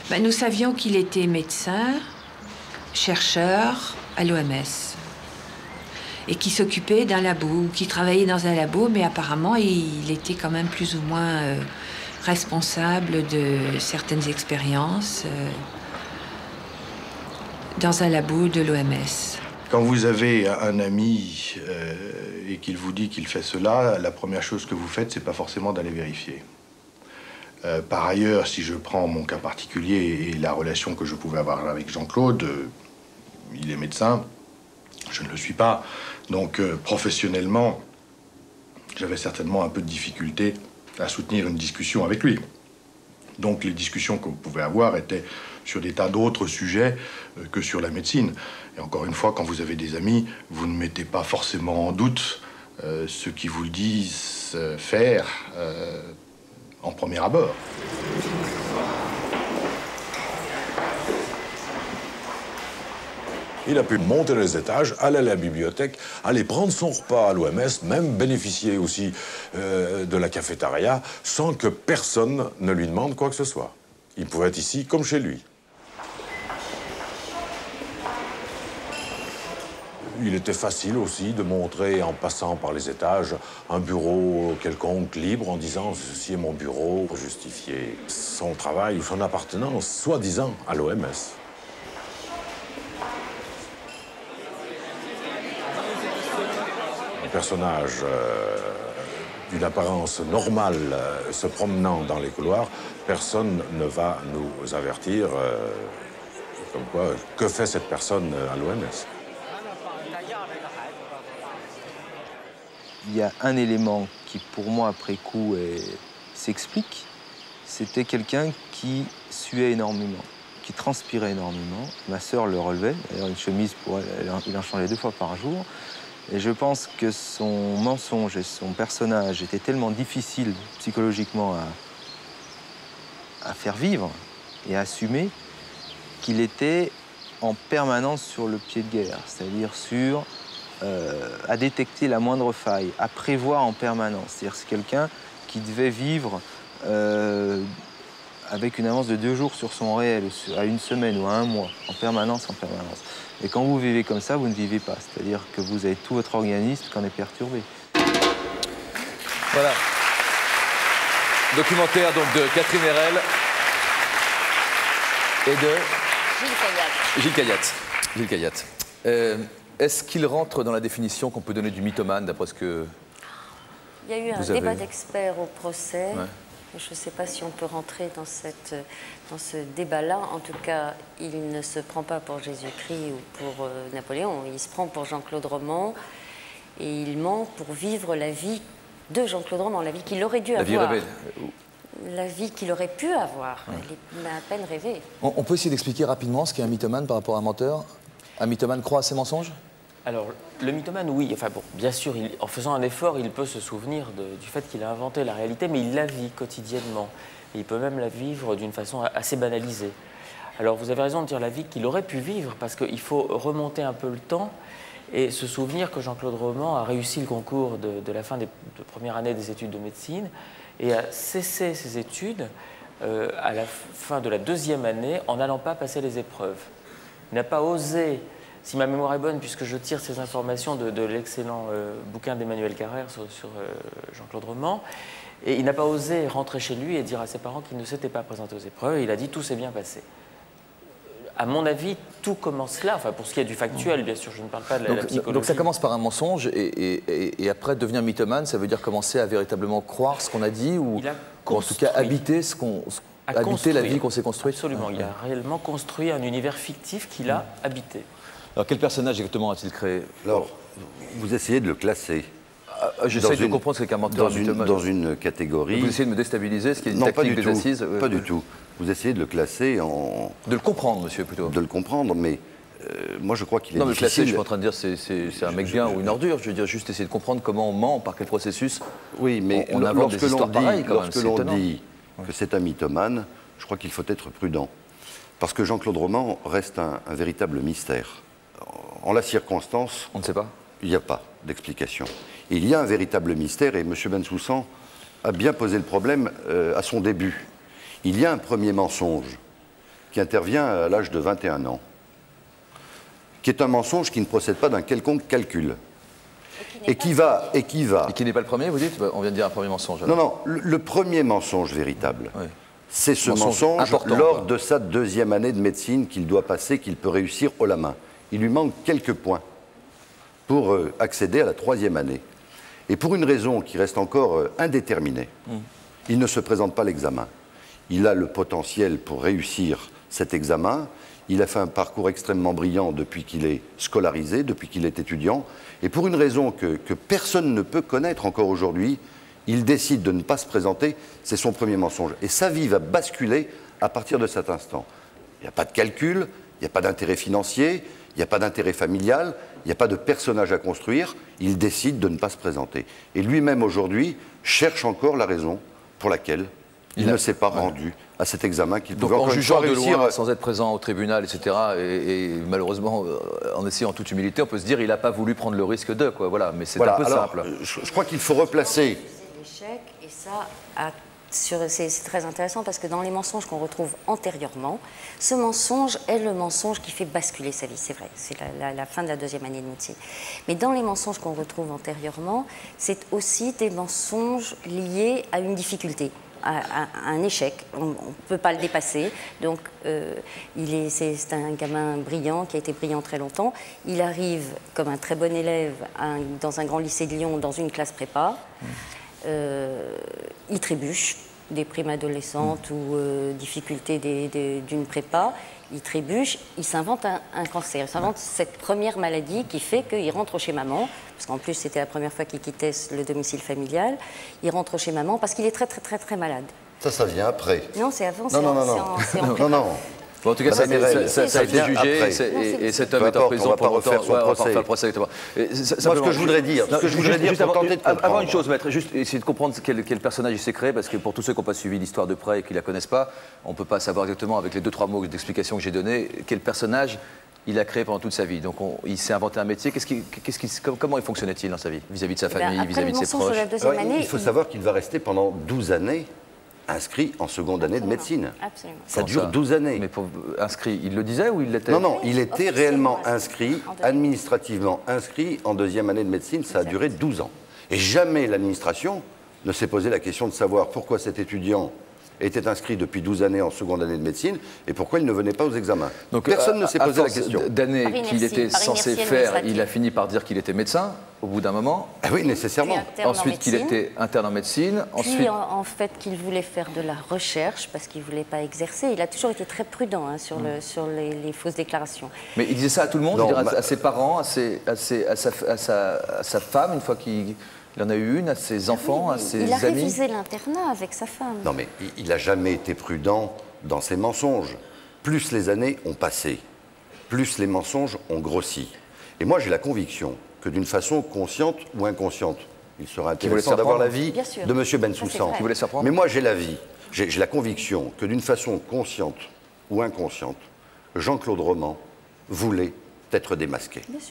Ben, nous savions qu'il était médecin, chercheur à l'OMS. Et qui s'occupait d'un labo, qui travaillait dans un labo, mais apparemment, il était quand même plus ou moins responsable de certaines expériences dans un labo de l'OMS. Quand vous avez un ami et qu'il vous dit qu'il fait cela, la première chose que vous faites, c'est pas forcément d'aller vérifier. Par ailleurs, si je prends mon cas particulier et la relation que je pouvais avoir avec Jean-Claude, il est médecin, je ne le suis pas. Donc, professionnellement, j'avais certainement un peu de difficulté à soutenir une discussion avec lui. Donc, les discussions qu'on pouvait avoir étaient sur des tas d'autres sujets que sur la médecine. Et encore une fois, quand vous avez des amis, vous ne mettez pas forcément en doute ce qu'ils vous disent faire en premier abord. Il a pu monter les étages, aller à la bibliothèque, aller prendre son repas à l'OMS, même bénéficier aussi de la cafétéria, sans que personne ne lui demande quoi que ce soit. Il pouvait être ici comme chez lui. Il était facile aussi de montrer, en passant par les étages, un bureau quelconque libre, en disant « ceci est mon bureau », pour justifier son travail ou son appartenance, soi-disant, à l'OMS. Un personnage d'une apparence normale se promenant dans les couloirs, personne ne va nous avertir comme quoi, que fait cette personne à l'OMS. Il y a un élément qui, pour moi, après coup, s'explique. C'était quelqu'un qui suait énormément, qui transpirait énormément. Ma sœur le relevait. D'ailleurs, une chemise, pour elle, il en changeait 2 fois par jour. Et je pense que son mensonge et son personnage étaient tellement difficiles psychologiquement à faire vivre et à assumer qu'il était en permanence sur le pied de guerre, c'est-à-dire à détecter la moindre faille, à prévoir en permanence. C'est-à-dire que c'est quelqu'un qui devait vivre avec une avance de 2 jours sur son réel, à 1 semaine ou à 1 mois, en permanence, en permanence. Et quand vous vivez comme ça, vous ne vivez pas. C'est-à-dire que vous avez tout votre organisme qui en est perturbé. Voilà. Documentaire donc de Catherine Herel et de Gilles Cayatte. Est-ce qu'il rentre dans la définition qu'on peut donner du mythomane, d'après ce que il y a eu un débat d'experts au procès. Ouais. Je ne sais pas si on peut rentrer dans ce débat-là. En tout cas, il ne se prend pas pour Jésus-Christ ou pour Napoléon. Il se prend pour Jean-Claude Roman et il ment pour vivre la vie de Jean-Claude Roman, la vie qu'il aurait dû avoir. La vie rêvée. La vie qu'il aurait pu avoir. Ouais. Il a à peine rêvé. On peut essayer d'expliquer rapidement ce qu'est un mythomane par rapport à un menteur. Un mythomane croit à ses mensonges? Alors, le mythomane, oui. Enfin, bon, bien sûr, en faisant un effort, il peut se souvenir du fait qu'il a inventé la réalité, mais il la vit quotidiennement. Et il peut même la vivre d'une façon assez banalisée. Alors, vous avez raison de dire la vie qu'il aurait pu vivre, parce qu'il faut remonter un peu le temps et se souvenir que Jean-Claude Roman a réussi le concours de la fin de première année des études de médecine et a cessé ses études à la fin de la 2e année en n'allant pas passer les épreuves. Il n'a pas osé, si ma mémoire est bonne, puisque je tire ces informations de l'excellent bouquin d'Emmanuel Carrère sur Jean-Claude Roman, et il n'a pas osé rentrer chez lui et dire à ses parents qu'il ne s'était pas présenté aux épreuves, et il a dit « tout s'est bien passé ». À mon avis, tout commence là, enfin pour ce qui est du factuel, bien sûr, je ne parle pas de la psychologie. Donc ça commence par un mensonge, et après devenir mythomane, ça veut dire commencer à véritablement croire ce qu'on a dit, ou en tout cas habiter habiter la vie qu'on s'est construite. Absolument, il a réellement construit un univers fictif qu'il a habité. Alors quel personnage exactement a-t-il créé? Alors, vous essayez de le classer. J'essaie de comprendre ce qu'est un menteur dans une catégorie. Vous essayez de me déstabiliser, ce qui est une tactique des assises? Pas du tout. Vous essayez de le classer en... De le comprendre, monsieur, plutôt. De le comprendre, mais moi je crois qu'il est difficile... Non, mais classer, je ne suis pas en train de dire c'est un mec bien ou une ordure. Je veux dire juste essayer de comprendre comment on ment, par quel processus. Oui, mais on invente des histoires pareilles, quand même. Lorsque l'on dit que c'est un mythomane, je crois qu'il faut être prudent. Parce que Jean-Claude Roman reste un véritable mystère. En la circonstance... On ne sait pas. Il n'y a pas d'explication. Il y a un véritable mystère, et M. Bensoussan a bien posé le problème à son début. Il y a un premier mensonge qui intervient à l'âge de 21 ans, qui est un mensonge qui ne procède pas d'un quelconque calcul. Et qui n'est pas le premier, vous dites? On vient de dire un premier mensonge. Alors. Non, le premier mensonge véritable, oui. C'est ce mensonge lors de sa 2e année de médecine qu'il doit passer, qu'il peut réussir haut la main. Il lui manque quelques points pour accéder à la 3e année. Et pour une raison qui reste encore indéterminée, il ne se présente pas l'examen. Il a le potentiel pour réussir cet examen. Il a fait un parcours extrêmement brillant depuis qu'il est scolarisé, depuis qu'il est étudiant. Et pour une raison que personne ne peut connaître encore aujourd'hui, il décide de ne pas se présenter, c'est son premier mensonge. Et sa vie va basculer à partir de cet instant. Il n'y a pas de calcul, il n'y a pas d'intérêt financier, il n'y a pas d'intérêt familial, il n'y a pas de personnage à construire, il décide de ne pas se présenter. Et lui-même aujourd'hui cherche encore la raison pour laquelle il ne s'est pas rendu à cet examen qu'il pouvait encore en jugeant de réussir. Loin, sans être présent au tribunal, etc., et malheureusement, en essayant en toute humilité, on peut se dire qu'il n'a pas voulu prendre le risque de, quoi. Voilà, mais c'est un peu simple. Je crois qu'il faut replacer. L'échec, et ça, c'est très intéressant parce que dans les mensonges qu'on retrouve antérieurement, ce mensonge est le mensonge qui fait basculer sa vie, c'est vrai, c'est la fin de la 2e année de médecine. Mais dans les mensonges qu'on retrouve antérieurement, c'est aussi des mensonges liés à une difficulté. À un échec, on ne peut pas le dépasser. Donc, c'est un gamin brillant qui a été brillant très longtemps. Il arrive comme un très bon élève dans un grand lycée de Lyon, dans une classe prépa. Il trébuche, des primes adolescentes ou difficultés d'une prépa. Il trébuche, il s'invente un cancer, il s'invente cette première maladie qui fait qu'il rentre chez maman, parce qu'en plus c'était la première fois qu'il quittait le domicile familial, il rentre chez maman parce qu'il est très très très très malade. Ça vient après. Non, c'est avant, non. Bon, en tout cas, ça a été jugé et cet homme est en prison pour longtemps. On va refaire le procès. Moi, ce que je voudrais dire, avant une chose, maître, juste essayer de comprendre quel personnage il s'est créé, parce que pour tous ceux qui n'ont pas suivi l'histoire de près et qui ne la connaissent pas, on ne peut pas savoir exactement, avec les 2-3 mots d'explication que j'ai donnés, quel personnage il a créé pendant toute sa vie. Donc il s'est inventé un métier. Comment il fonctionnait-il dans sa vie, vis-à-vis de sa famille, vis-à-vis de ses proches? Il faut savoir qu'il va rester pendant 12 années inscrit en seconde année de médecine. Absolument. Ça dure 12 années. Mais inscrit, il le disait ou il l'était? Non, il était réellement inscrit, administrativement inscrit en 2e année de médecine. Ça a duré 12 ans. Et jamais l'administration ne s'est posé la question de savoir pourquoi cet étudiant était inscrit depuis 12 années en seconde année de médecine et pourquoi il ne venait pas aux examens. Donc, personne ne s'est posé la question. D'années qu'il était censé faire, il a fini par dire qu'il était médecin au bout d'un moment. Ah oui, nécessairement. Ensuite qu'il était interne en médecine. Puis en fait qu'il voulait faire de la recherche parce qu'il ne voulait pas exercer. Il a toujours été très prudent sur les fausses déclarations. Mais il disait ça à tout le monde, à ses parents, à sa femme, une fois qu'il en a eu une, à ses enfants, à ses amis. Il a révisé l'internat avec sa femme. Non, mais il n'a jamais été prudent dans ses mensonges. Plus les années ont passé, plus les mensonges ont grossi. Et moi, j'ai la conviction que d'une façon consciente ou inconsciente, il sera intéressant d'avoir l'avis de M. Bensoussan. Mais moi, j'ai la conviction que d'une façon consciente ou inconsciente, Jean-Claude Roman voulait être démasqué.